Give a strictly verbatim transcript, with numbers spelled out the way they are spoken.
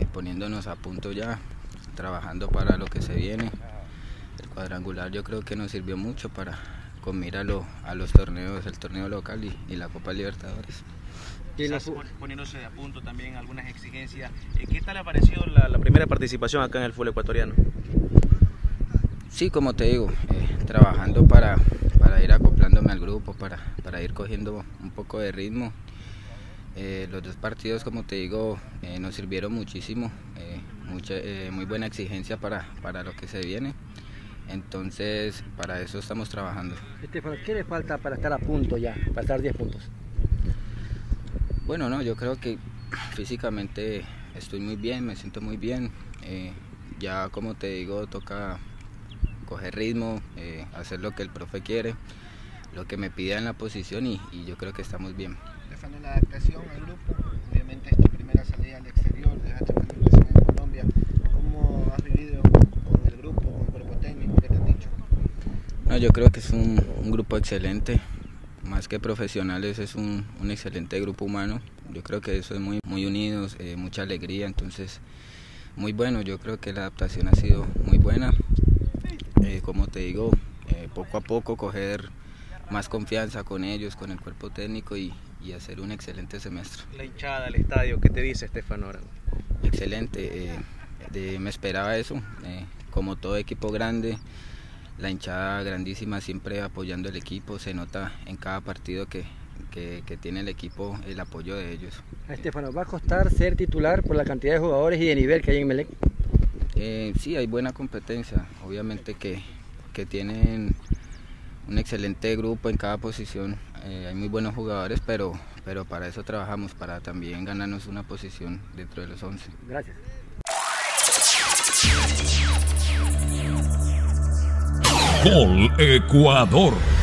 poniéndonos a punto ya, trabajando para lo que se viene. El cuadrangular yo creo que nos sirvió mucho para con mira a, lo, a los torneos, el torneo local y, y la Copa Libertadores. Quizás poniéndose a punto también algunas exigencias. ¿Qué tal le ha parecido la, la primera participación acá en el fútbol ecuatoriano? Sí, como te digo, eh, trabajando para, para ir acoplándome al grupo, para, para ir cogiendo un poco de ritmo. Eh, los dos partidos, como te digo, eh, nos sirvieron muchísimo, eh, mucha, eh, muy buena exigencia para, para lo que se viene. Entonces, para eso estamos trabajando. Estefano, ¿qué le falta para estar a punto ya, para estar diez puntos? Bueno, no, yo creo que físicamente estoy muy bien, me siento muy bien. Eh, ya, como te digo, toca coger ritmo, eh, hacer lo que el profe quiere, lo que me pida en la posición y, y yo creo que estamos bien. Estefano, la adaptación al grupo, obviamente es tu primera salida al exterior, dejaste una impresión en Colombia. ¿Cómo has vivido con el grupo, con el cuerpo técnico? ¿Qué te han dicho? No, yo creo que es un, un grupo excelente, más que profesionales, es un, un excelente grupo humano. Yo creo que eso es muy, muy unidos, eh, mucha alegría, entonces muy bueno. Yo creo que la adaptación ha sido muy buena. Eh, como te digo, eh, poco a poco coger más confianza con ellos, con el cuerpo técnico y, y hacer un excelente semestre. La hinchada, el estadio, ¿qué te dice Estefano ahora? Excelente, eh, de, me esperaba eso, eh, como todo equipo grande, la hinchada grandísima siempre apoyando el equipo, se nota en cada partido que, que, que tiene el equipo el apoyo de ellos. Estefano, ¿va a costar ser titular por la cantidad de jugadores y de nivel que hay en Emelec? Eh, sí, hay buena competencia, obviamente que, que tienen un excelente grupo en cada posición, eh, hay muy buenos jugadores, pero, pero para eso trabajamos, para también ganarnos una posición dentro de los once. Gracias. Gol Ecuador.